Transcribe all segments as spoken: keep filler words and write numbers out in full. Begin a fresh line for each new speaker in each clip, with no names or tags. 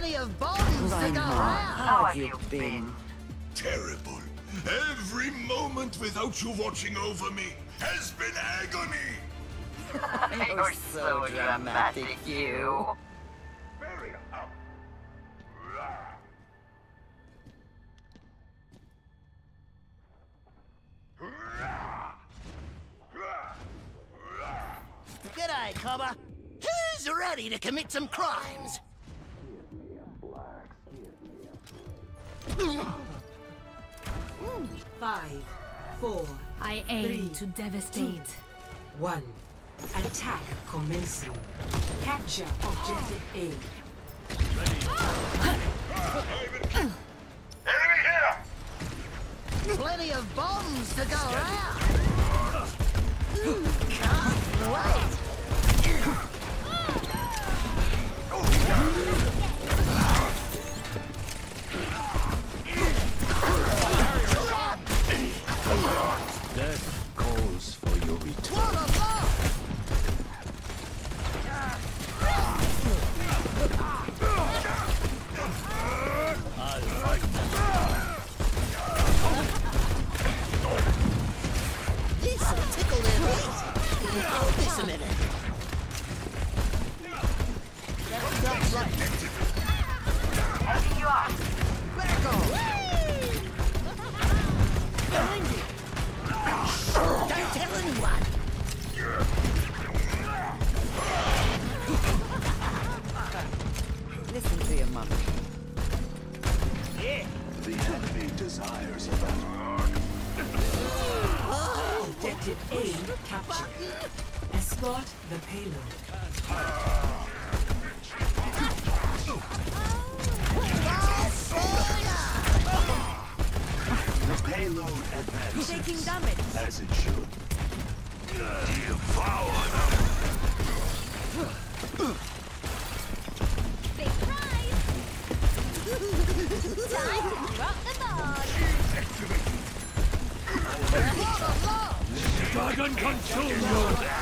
Plenty of bombs to go around.
How have you been?
Terrible. Every moment without you watching over me has been agony.
You're so dramatic, you.
Bury up.
G'day, Cobber. Who's ready to commit some crimes?
Five, four,
I aim
Three,
to devastate.
one. Attack commencing. Capture objective A.
Enemy here!
Plenty of bombs to go around. Can't wait.
Death calls for your return.
What a lot! This'll tickle their feet. Hold this a minute. That's like
Heading you up.
back off. Behind you. Don't tell anyone.
Listen to your mother.
The enemy desires a battle.
Objective A captured. Escort the payload.
The payload advances.
Taking damage.
As it should. Devour
Big prize! Time to drop the board!
Dragon consume you!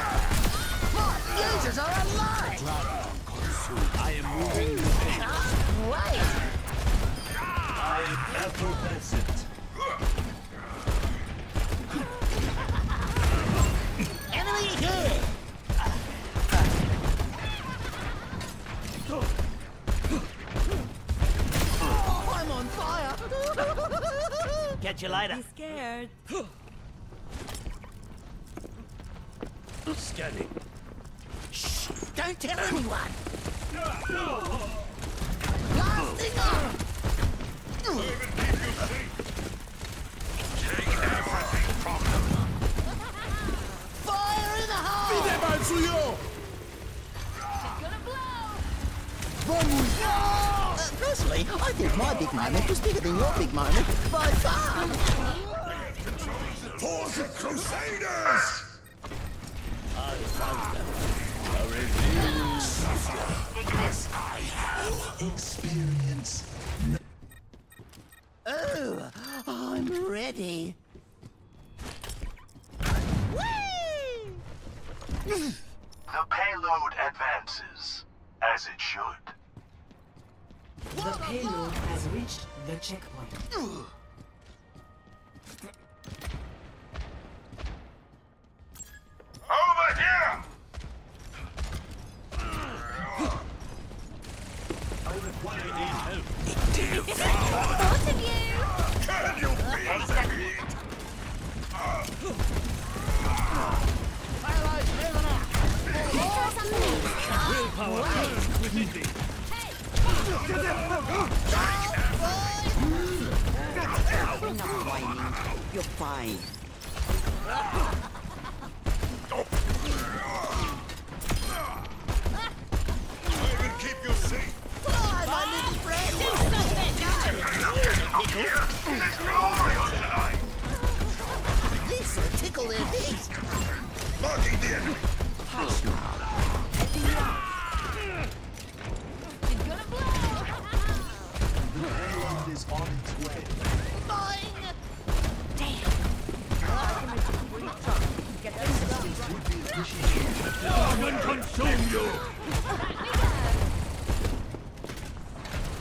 Users are alive.
I am moving.
Can't wait.
I am effervescent.
Enemy here. Oh, I'm on fire. Catch you later.
Be scared.
Scanning.
Shh, don't tell anyone. Blasting off.
Take everything from them.
Fire in the hole.
Gonna blow!
Uh, personally, I think my big moment was bigger than your big moment by far.
For the Crusaders!
Experience.
Oh, I'm ready.
The payload advances. As it should.
The payload has reached the checkpoint.
Over here!
I require aid help.
Both of you!
Can you feel the heat?
Throw something!
Willpower within me.
We're not whining. You're fine.
I will keep you safe.
Fly, my little friend.
There's glorious tonight.
This'll tickle their feet.
Marking the enemy.
She's gonna blow!
The payload is on its way.
Mine.
Would be appreciated. Dragon consume you!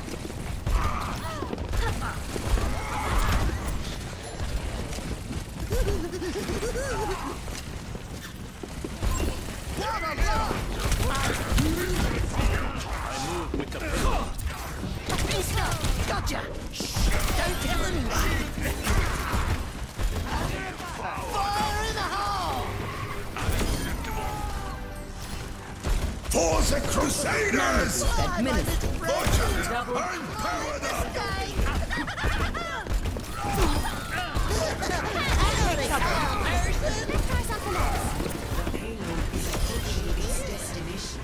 with the payload.
Gotcha! Shh! Don't tell anyone! Fire in the hole!
For the Crusaders!
Administered.
Fortune, I'm powered up!
Let's try something else.
The payload is approaching its destination.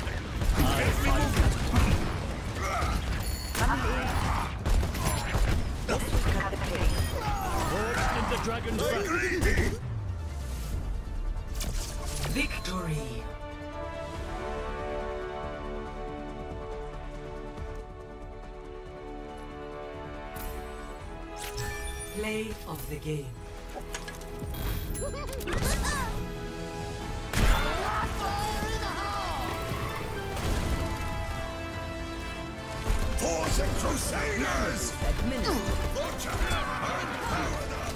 Forged in the dragon's breath.
Victory! Play of the game.
For the Crusaders!
Administered.
Fortune, I'm powered up!